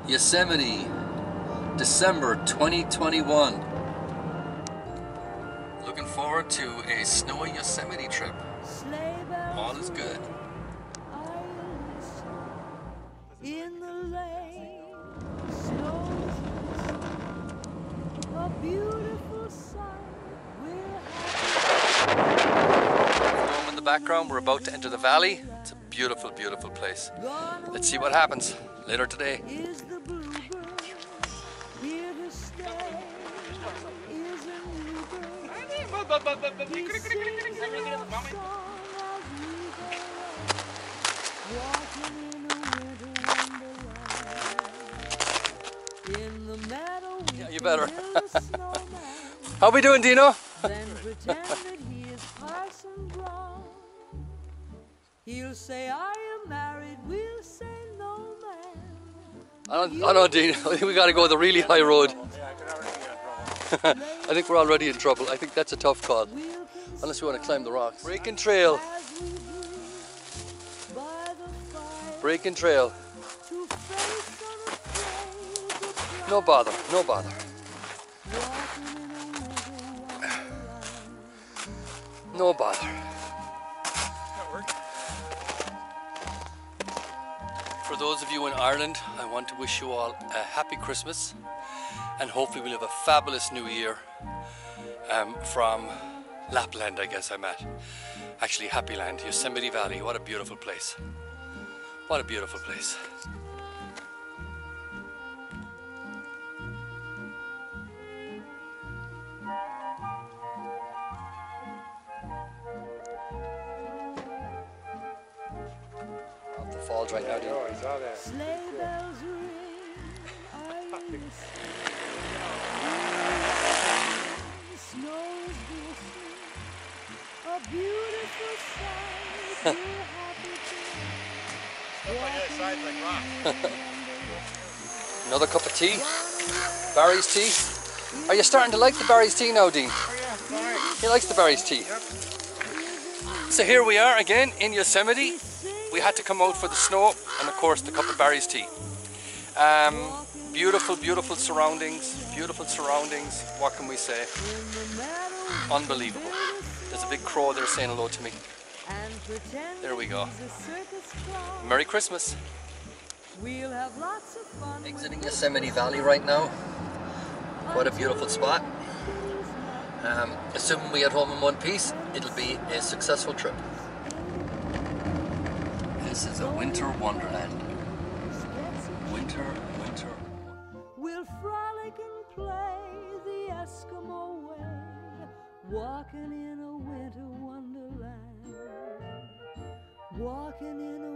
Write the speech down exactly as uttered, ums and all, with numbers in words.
Yosemite, December twenty twenty-one. Looking forward to a snowy Yosemite trip. All is good. In the lane, snows a beautiful sight. Home in the background, we're about to enter the valley. It's a beautiful, beautiful place. Let's see what happens later today. Is the bluebird here to stay? Is a new bird. He sings a love song as we go, walking in a winter wonderland. In the meadow we Yeah, you can better. build a snowman. How we doing, Dino? Then pretend that he is Parson Brown. He'll say, "Are you married?" We'll say, "No, man." I don't, I don't, Dino. I think we got to go the really high road. I think we're already in trouble. I think that's a tough call. Unless we want to climb the rocks. Breaking trail. Breaking trail. No bother, no bother. No bother. For those of you in Ireland, I want to wish you all a happy Christmas and hopefully we'll have a fabulous new year um, from Lapland, I guess I'm at. Actually, Happy Land, Yosemite Valley. What a beautiful place. What a beautiful place. Off the falls right now, dude. Oh, I saw that. Sleigh bells ring, I listen. Snow is glistening, a beautiful sight. We're happy to Stuff like that sides like rock. Another cup of tea. Barry's tea. Are you starting to like the Barry's tea now, Dean? Oh yeah, it's all right. He likes the Barry's tea. Yep. So here we are again in Yosemite. We had to come out for the snow and of course the cup of Barry's tea. Um, beautiful, beautiful surroundings. Beautiful surroundings. What can we say? Unbelievable. There's a big crow there saying hello to me. There we go. Merry Christmas. We'll have lots of fun. Exiting Yosemite Valley right now. What a beautiful spot. Um, assuming we get home in one piece, it'll be a successful trip. This is a winter wonderland. Winter, winter. We'll frolic and play the Eskimo way, walking in a winter wonderland. Walking in a